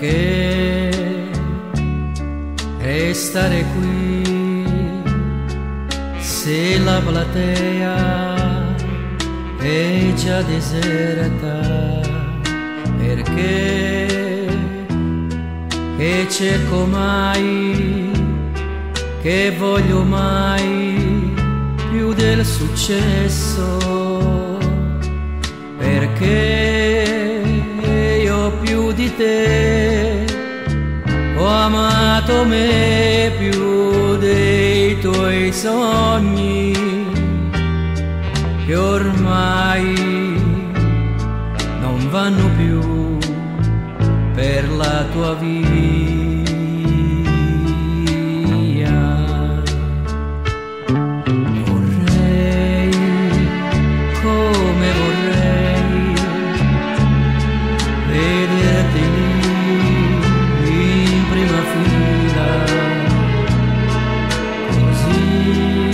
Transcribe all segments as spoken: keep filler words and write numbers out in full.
perché restare qui se la platea è già deserta? Perché che cerco mai, che voglio mai più del successo? Perché io più di te ho amato me più dei tuoi sogni, che ormai non vanno più per la tua via. Vorrei, come vorrei, vederti lì in prima fila, così,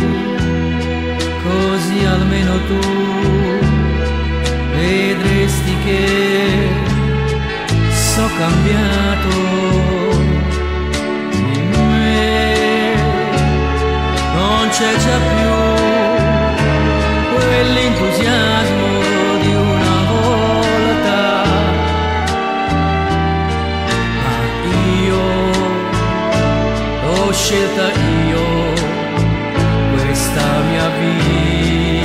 così almeno tu vedresti che so cambiato in me, non c'è già più quell'entusiasmo di una volta, ma io l'ho scelta io, questa mia vita.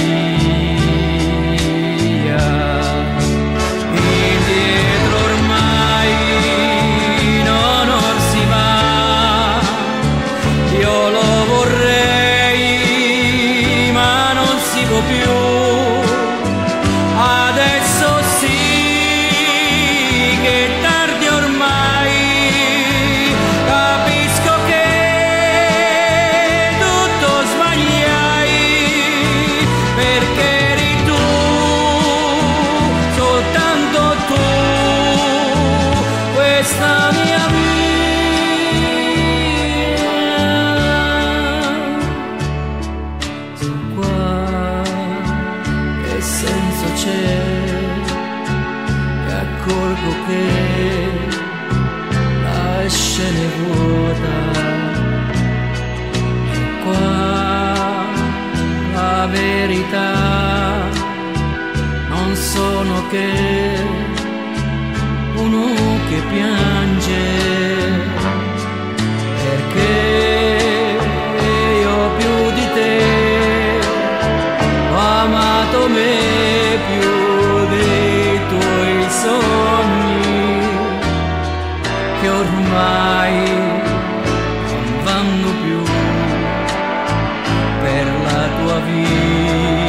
Adesso sì che è tardi ormai, capisco che tutto sbagliai, perché eri tu, soltanto tu, questa mia vita. Su qua che senso c'è? Mi accorgo che la scena è vuota, e qua la verità non sono che uno che piange, perché io più di te ho amato me più dei tuoi sogni, che ormai non vanno più per la tua via.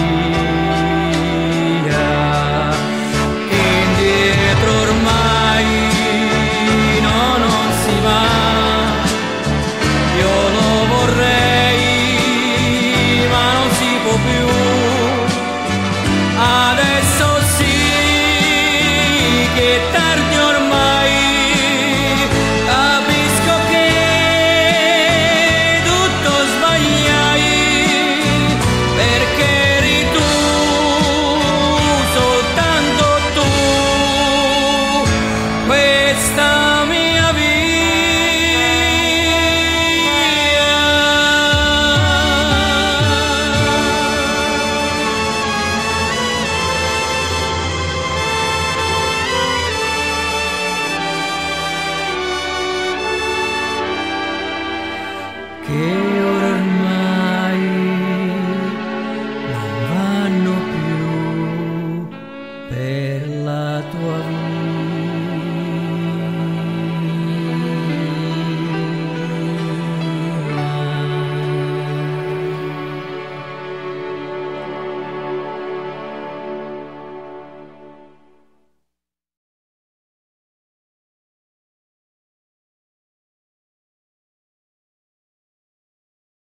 Indietro ormai no, non si va, io lo vorrei ma non si può più. Adesso sì che è tardi ormai, capisco che tutto sbagliai, perché eri tu, soltanto tu, questa mia vita. Che